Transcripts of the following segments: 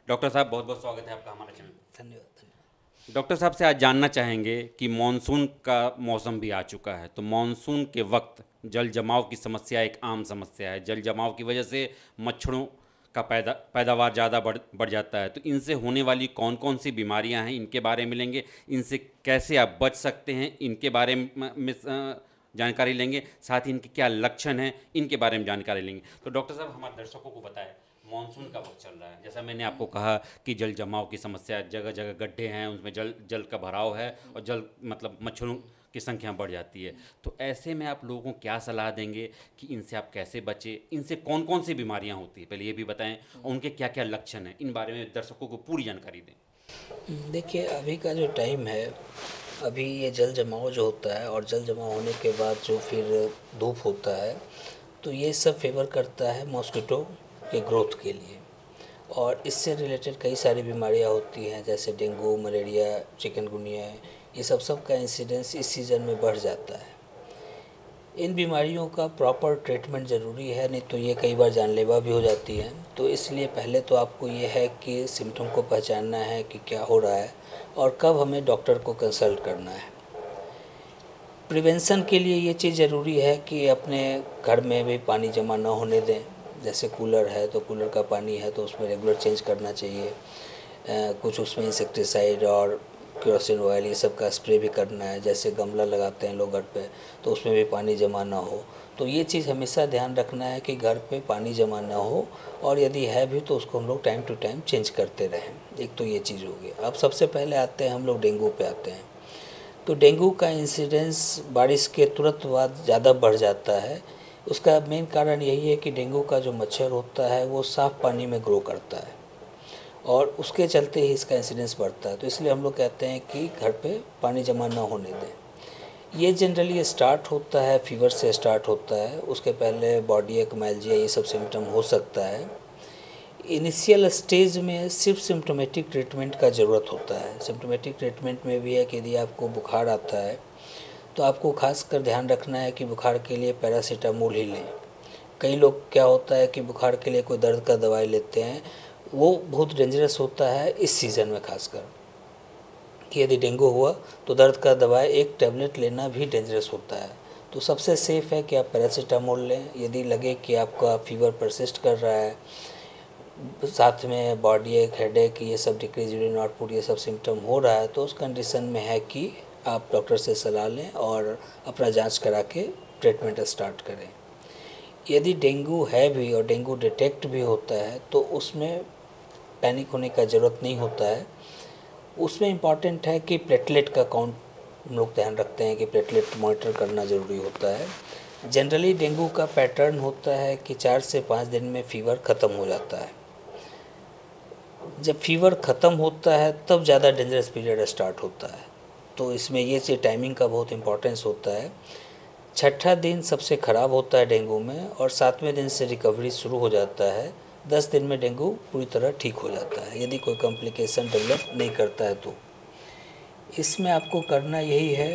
Doctor साहब, बहुत बहुत स्वागत है आपका हमारे चैनल पे। धन्यवाद। डॉक्टर साहब से आज जानना चाहेंगे कि मानसून का मौसम भी आ चुका है, तो मानसून के वक्त जल जमाव की समस्या एक आम समस्या है। जल जमाव की वजह से मच्छरों का पैदावार ज़्यादा बढ़ जाता है। तो इनसे होने वाली कौन कौन सी बीमारियां हैं, इनके बारे में लेंगे। इनसे कैसे आप बच सकते हैं, इनके बारे में जानकारी लेंगे। साथ ही इनके क्या लक्षण हैं, इनके बारे में जानकारी लेंगे। तो डॉक्टर साहब, हमारे दर्शकों को बताएं, मानसून का वक्त चल रहा है, जैसा मैंने आपको कहा कि जल जमाव की समस्या, जगह जगह गड्ढे हैं, उसमें जल जल का भराव है और जल मतलब मच्छरों की संख्या बढ़ जाती है। तो ऐसे में आप लोगों को क्या सलाह देंगे कि इनसे आप कैसे बचें, इनसे कौन कौन सी बीमारियां होती हैं, पहले ये भी बताएं, और उनके क्या क्या लक्षण हैं, इन बारे में दर्शकों को पूरी जानकारी दें। देखिए, अभी का जो टाइम है, अभी ये जल जमाव जो होता है और जल जमाव होने के बाद जो फिर धूप होता है, तो ये सब फेवर करता है मॉस्किटो के ग्रोथ के लिए। और इससे रिलेटेड कई सारी बीमारियां होती हैं, जैसे डेंगू, मलेरिया, चिकनगुनिया। ये सब का इंसिडेंस इस सीज़न में बढ़ जाता है। इन बीमारियों का प्रॉपर ट्रीटमेंट ज़रूरी है, नहीं तो ये कई बार जानलेवा भी हो जाती हैं। तो इसलिए पहले तो आपको ये है कि सिम्टम को पहचानना है कि क्या हो रहा है और कब हमें डॉक्टर को कंसल्ट करना है। प्रिवेंशन के लिए ये चीज़ ज़रूरी है कि अपने घर में भी पानी जमा ना होने दें। जैसे कूलर है तो कूलर का पानी है तो उसमें रेगुलर चेंज करना चाहिए। कुछ उसमें इंसेक्टिसाइड और केरोसिन ऑयल ये सब का स्प्रे भी करना है। जैसे गमला लगाते हैं लोग घर पे, तो उसमें भी पानी जमा ना हो। तो ये चीज़ हमेशा ध्यान रखना है कि घर पे पानी जमा ना हो, और यदि है भी तो उसको हम लोग टाइम टू टाइम चेंज करते रहें। एक तो ये चीज़ होगी। अब सबसे पहले आते हैं हम लोग डेंगू पे आते हैं। तो डेंगू का इंसिडेंस बारिश के तुरंत बाद ज़्यादा बढ़ जाता है। उसका मेन कारण यही है कि डेंगू का जो मच्छर होता है वो साफ़ पानी में ग्रो करता है, और उसके चलते ही इसका इंसिडेंस बढ़ता है। तो इसलिए हम लोग कहते हैं कि घर पे पानी जमा ना होने दें। ये जनरली स्टार्ट होता है, फीवर से स्टार्ट होता है। उसके पहले बॉडी एक्मेल्जिया ये सब सिम्टम हो सकता है। इनिशियल स्टेज में सिर्फ सिम्टोमेटिक ट्रीटमेंट का ज़रूरत होता है। सिम्टोमेटिक ट्रीटमेंट में भी है कि यदि आपको बुखार आता है तो आपको खास कर ध्यान रखना है कि बुखार के लिए पैरासीटामोल ही लें। कई लोग क्या होता है कि बुखार के लिए कोई दर्द का दवाई लेते हैं, वो बहुत डेंजरस होता है इस सीज़न में खासकर। कि यदि डेंगू हुआ तो दर्द का दवाई एक टैबलेट लेना भी डेंजरस होता है। तो सबसे सेफ़ है कि आप पैरासीटामोल लें। यदि लगे कि आपका फीवर परसिस्ट कर रहा है, साथ में बॉडी एक, हेडेक, ये सब डिक्रीज यूरिन आउटपुट, ये सब सिम्टम हो रहा है, तो उस कंडीशन में है कि आप डॉक्टर से सलाह लें और अपना जांच करा के ट्रीटमेंट स्टार्ट करें। यदि डेंगू है भी और डेंगू डिटेक्ट भी होता है तो उसमें पैनिक होने का ज़रूरत नहीं होता है। उसमें इम्पॉर्टेंट है कि प्लेटलेट का काउंट हम लोग ध्यान रखते हैं कि प्लेटलेट मॉनिटर करना ज़रूरी होता है। जनरली डेंगू का पैटर्न होता है कि 4 से 5 दिन में फ़ीवर ख़त्म हो जाता है। जब फीवर ख़त्म होता है तब ज़्यादा डेंजरस पीरियड स्टार्ट होता है। तो इसमें ये चीज़ टाइमिंग का बहुत इंपॉर्टेंस होता है। छठा दिन सबसे ख़राब होता है डेंगू में, और 7वें दिन से रिकवरी शुरू हो जाता है। 10 दिन में डेंगू पूरी तरह ठीक हो जाता है यदि कोई कॉम्प्लिकेशन डेवलप नहीं करता है। तो इसमें आपको करना यही है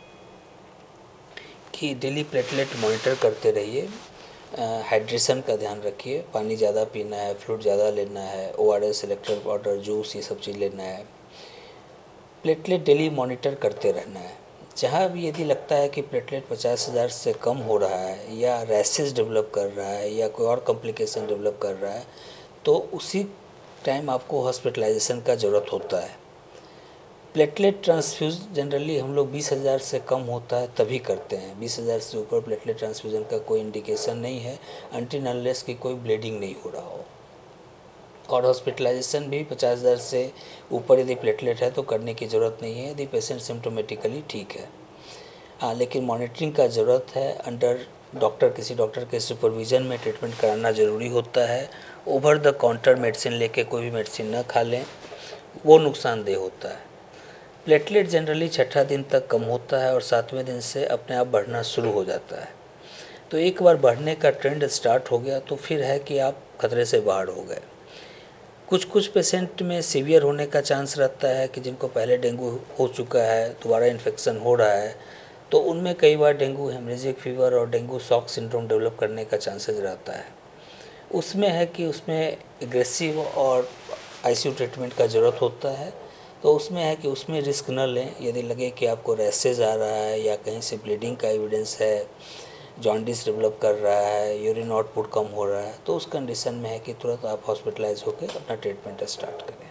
कि डेली प्लेटलेट मॉनिटर करते रहिए। हाइड्रेशन का ध्यान रखिए, पानी ज़्यादा पीना है, फ्लूइड ज़्यादा लेना है, ORS, इलेक्ट्रोलाइट वाटर, जूस, ये सब चीज़ लेना है। प्लेटलेट डेली मॉनिटर करते रहना है। जहाँ भी यदि लगता है कि प्लेटलेट 50,000 से कम हो रहा है, या रैशेस डेवलप कर रहा है, या कोई और कॉम्प्लिकेशन डेवलप कर रहा है, तो उसी टाइम आपको हॉस्पिटलाइजेशन का ज़रूरत होता है। प्लेटलेट ट्रांसफ्यूज जनरली हम लोग 20,000 से कम होता है तभी करते हैं। 20,000 से ऊपर प्लेटलेट ट्रांसफ्यूजन का कोई इंडिकेशन नहीं है, अनटिल अनलेस की कोई ब्लीडिंग नहीं हो रहा हो। और हॉस्पिटलाइजेशन भी 50,000 से ऊपर यदि प्लेटलेट है तो करने की ज़रूरत नहीं है, यदि पेशेंट सिम्टोमेटिकली ठीक है। हाँ, लेकिन मॉनिटरिंग का ज़रूरत है। अंडर डॉक्टर, किसी डॉक्टर के सुपरविज़न में ट्रीटमेंट कराना ज़रूरी होता है। ओवर द काउंटर मेडिसिन लेके कोई भी मेडिसिन न खा लें, वो नुकसानदेह होता है। प्लेटलेट जनरली छठा दिन तक कम होता है और 7वें दिन से अपने आप बढ़ना शुरू हो जाता है। तो एक बार बढ़ने का ट्रेंड स्टार्ट हो गया तो फिर है कि आप खतरे से बाहर हो गए। कुछ कुछ पेशेंट में सीवियर होने का चांस रहता है कि जिनको पहले डेंगू हो चुका है, दोबारा इन्फेक्शन हो रहा है, तो उनमें कई बार डेंगू हेमरेजिक फीवर और डेंगू शॉक सिंड्रोम डेवलप करने का चांसेस रहता है। उसमें है कि उसमें एग्रेसिव और आईसीयू ट्रीटमेंट का ज़रूरत होता है, तो उसमें है कि उसमें रिस्क न लें। यदि लगे कि आपको रैसेज आ रहा है या कहीं से ब्लीडिंग का एविडेंस है, जॉन्डिस डेवलप कर रहा है, यूरिन आउटपुट कम हो रहा है, तो उस कंडीशन में है कि तुरंत आप हॉस्पिटलाइज होकर अपना ट्रीटमेंट स्टार्ट करें।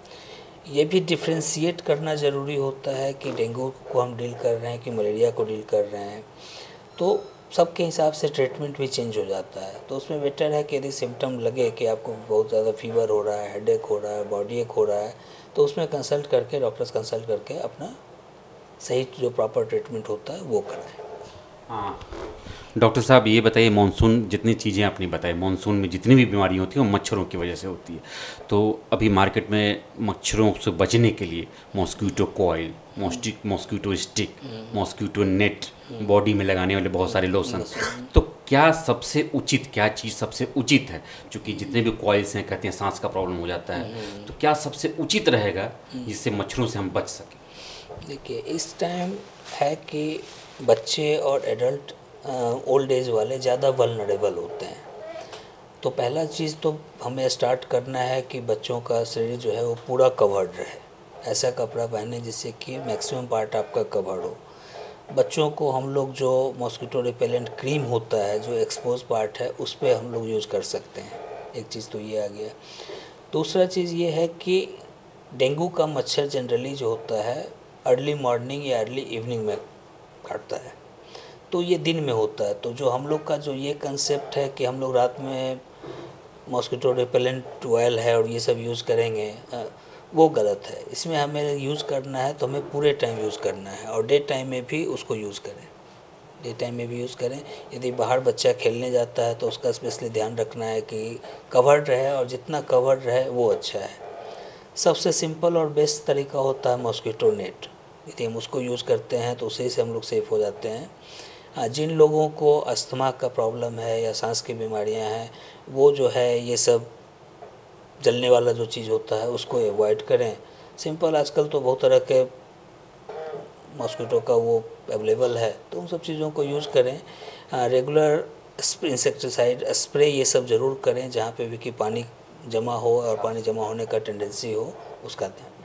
ये भी डिफ्रेंशिएट करना ज़रूरी होता है कि डेंगू को हम डील कर रहे हैं कि मलेरिया को डील कर रहे हैं, तो सबके हिसाब से ट्रीटमेंट भी चेंज हो जाता है। तो उसमें बेटर है कि यदि सिम्टम लगे कि आपको बहुत ज़्यादा फीवर हो रहा है, हेडेक हो रहा है, बॉडी एक हो रहा है, तो उसमें कंसल्ट करके, डॉक्टर्स कंसल्ट करके अपना सही जो प्रॉपर ट्रीटमेंट होता है वो कराएं। हाँ डॉक्टर साहब, ये बताइए, मानसून जितनी चीज़ें आपने बताई, मानसून में जितनी भी बीमारी होती है वो मच्छरों की वजह से होती है। तो अभी मार्केट में मच्छरों से बचने के लिए mosquito coil, mosquito stick, mosquito net, body में लगाने वाले बहुत सारे लोशन, तो क्या सबसे उचित, क्या चीज़ सबसे उचित है? क्योंकि जितने भी कॉइल्स हैं कहते हैं सांस का प्रॉब्लम हो जाता है, तो क्या सबसे उचित रहेगा जिससे मच्छरों से हम बच सकें? देखिए, इस टाइम है कि बच्चे और एडल्ट ओल्ड एज वाले ज़्यादा वल्नरेबल होते हैं। तो पहला चीज़ तो हमें स्टार्ट करना है कि बच्चों का शरीर जो है वो पूरा कवर्ड रहे। ऐसा कपड़ा पहने जिससे कि मैक्सिमम पार्ट आपका कवर्ड हो। बच्चों को हम लोग जो मॉस्किटो रिपेलेंट क्रीम होता है, जो एक्सपोज पार्ट है, उस पर हम लोग यूज़ कर सकते हैं। एक चीज़ तो ये आ गया। दूसरा चीज़ ये है कि डेंगू का मच्छर जनरली जो होता है अर्ली मॉर्निंग या अर्ली इवनिंग में काटता है, तो ये दिन में होता है। तो जो हम लोग का जो ये कंसेप्ट है कि हम लोग रात में मॉस्किटो रिपेलेंट ऑयल है और ये सब यूज़ करेंगे, वो गलत है। इसमें हमें यूज़ करना है तो हमें पूरे टाइम यूज़ करना है और डे टाइम में भी उसको यूज़ करें, डे टाइम में भी यूज़ करें। यदि बाहर बच्चा खेलने जाता है तो उसका स्पेशली ध्यान रखना है कि कवर्ड रहे, और जितना कवर्ड रहे वो अच्छा है। सबसे सिंपल और बेस्ट तरीका होता है मॉस्किटो नेट। यदि हम उसको यूज़ करते हैं तो उसी से हम लोग सेफ हो जाते हैं। जिन लोगों को अस्थमा का प्रॉब्लम है या सांस की बीमारियां हैं, वो जो है ये सब जलने वाला जो चीज़ होता है उसको अवॉइड करें। सिंपल आजकल तो बहुत तरह के मॉस्किटो का वो अवेलेबल है, तो उन सब चीज़ों को यूज़ करें। रेगुलर इंसेक्टिसाइड स्प्रे ये सब ज़रूर करें, जहाँ पे भी कि पानी जमा हो और पानी जमा होने का टेंडेंसी हो उसका ध्यान